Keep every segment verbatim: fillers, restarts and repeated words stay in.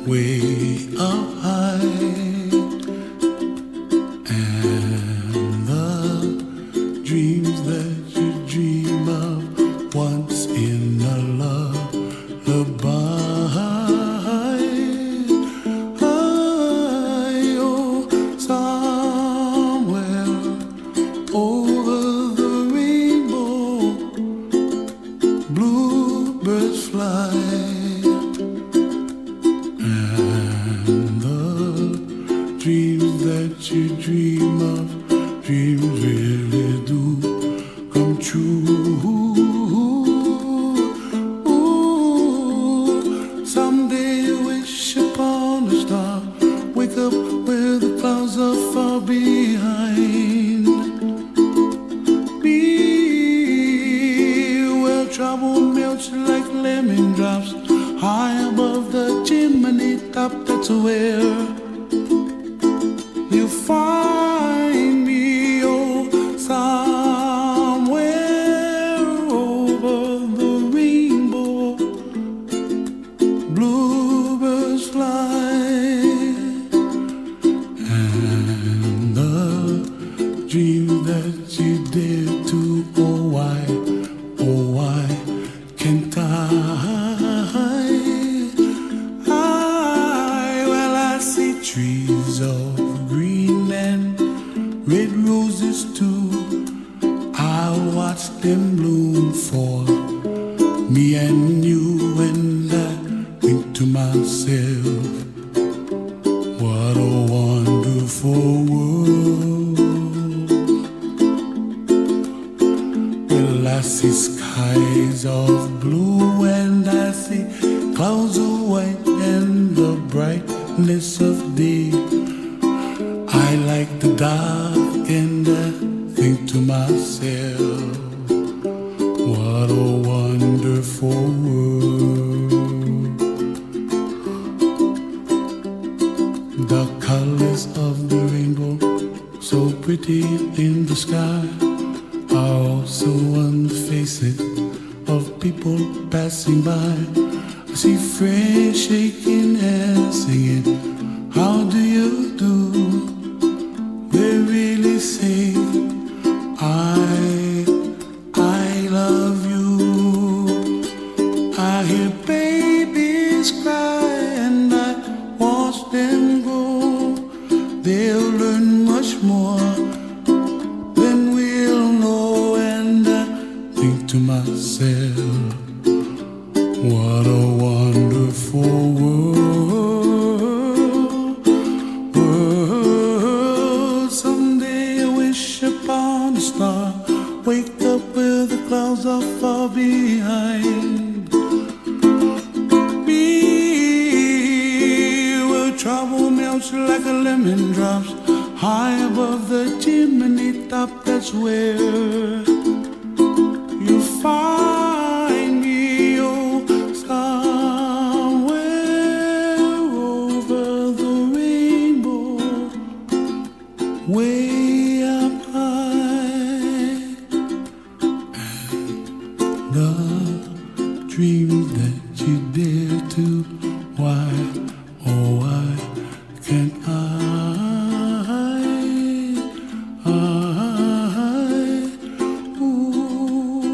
way up high, and the dreams that you dream of once in a lullaby. I, oh, somewhere over the rainbow, bluebirds fly. Dreams that you dream of, dreams really do come true. Ooh, someday you wish upon a star, wake up where the clouds are far behind. Be where trouble melts like lemon drops, high above the chimney top. That's where you find me, oh, somewhere over the rainbow, bluebirds fly, and the dream that you dare to, oh why, oh why can't I? I, well I see trees of green and red roses too. I watch them bloom for me and you, and I think to myself, what a wonderful world. Well, I see skies of blue and I see clouds of white and the brightness of day. I like the dark and I think to myself, what a wonderful world. The colors of the rainbow, so pretty in the sky, are also on the faces of people passing by. I see friends shaking hands singing, how do you do? They really say, I, I love you. I hear babies cry and I watch them grow. They'll learn much more than we'll know, and I think to myself, what a wonderful world. Upon a star, wake up where the clouds are far behind. Be where trouble melts like a lemon drops, high above the chimney top. That's where you find me, oh, somewhere over the rainbow, way up high, and the dreams that you dare to, why, oh why can't I, I, ooh,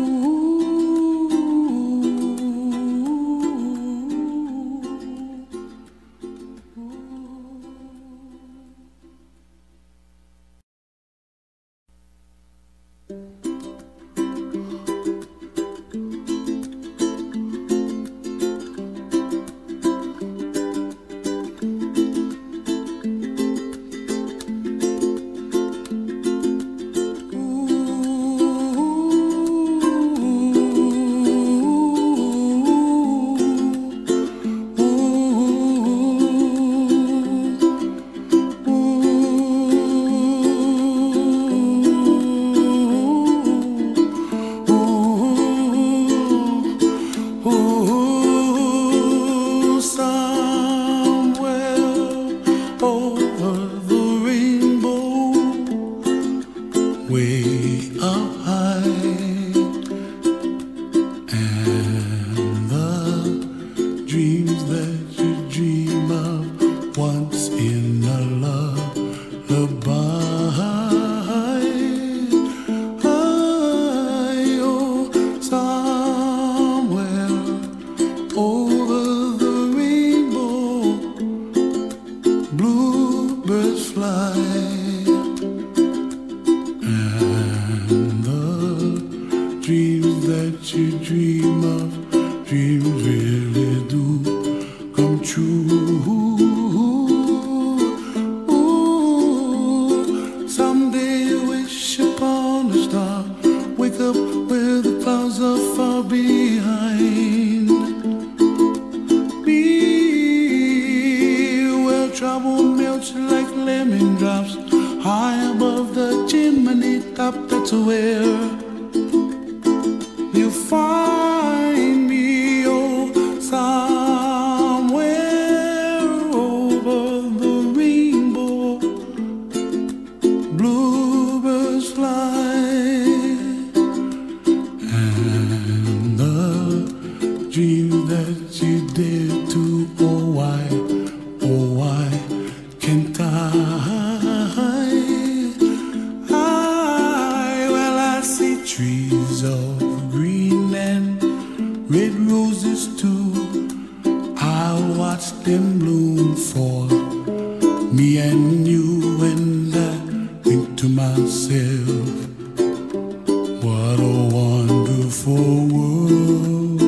true. Ooh, someday you wish upon a star, wake up where the clouds are far behind. Be where trouble melts like lemon drops, high above the chimney top. That's where you find me, oh, somewhere over the rainbow. Bluebirds fly, and the dream that you dare to, oh why, oh why can't I? Trees of green and red roses too, I'll watch them bloom for me and you. And I think to myself, what a wonderful world.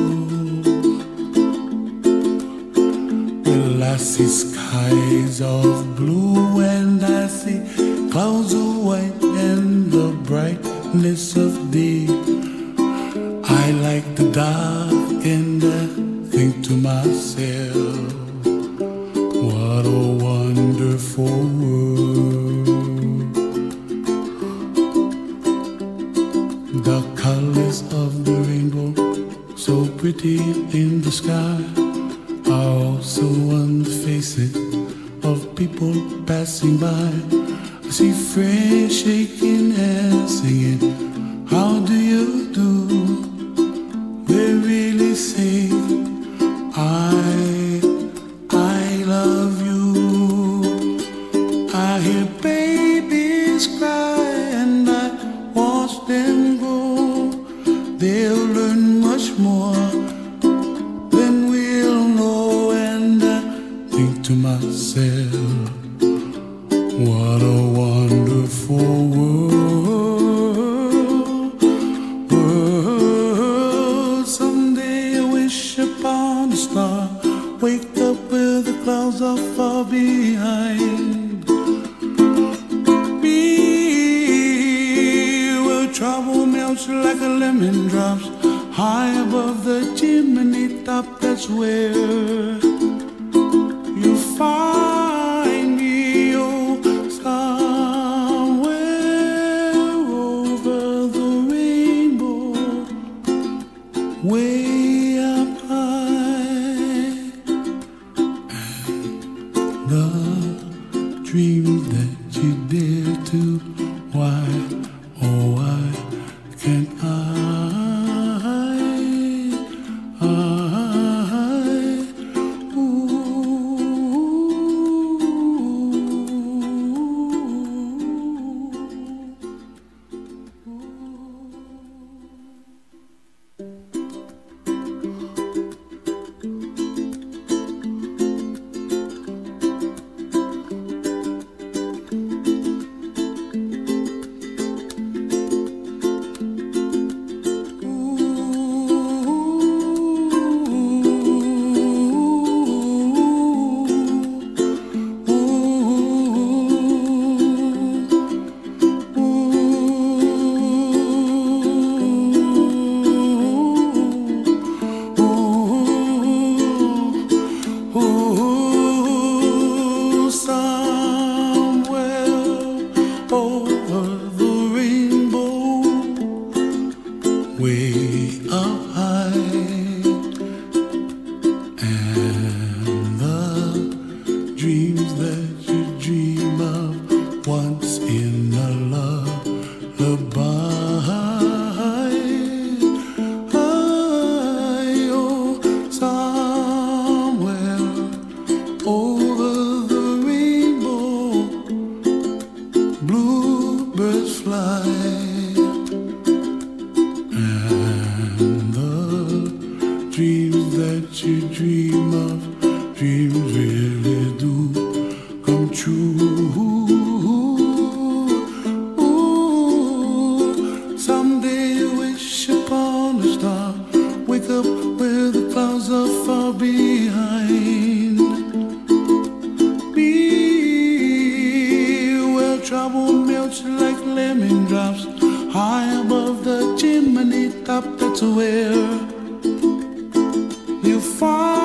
Well, I see skies of blue and I see clouds of white and the brightness of day. I like the dark and I think to myself, what a wonderful world. The colors of the rainbow, so pretty in the sky, are also on the faces of people passing by. I see friends shaking and singing, how do you do? They really say, I, I love you. I hear babies cry and I watch them grow. They'll learn much more than we'll know. And I think to myself, what a wonderful world, world. Someday I wish upon a star, wake up where the clouds are far behind. Be where trouble melts like a lemon drops, high above the chimney top. That's where you find me, oh, somewhere over the rainbow, way up high. And the dreams that you dare to, why, oh why can't I? I, way up high, and the dreams that you dream of once in a lullaby. Oh, somewhere over the rainbow, bluebirds fly. Dreams that you dream of, dreams really do come true. Ooh, someday you wish upon a star, wake up where the clouds are far behind. of the chimney top, that's where you find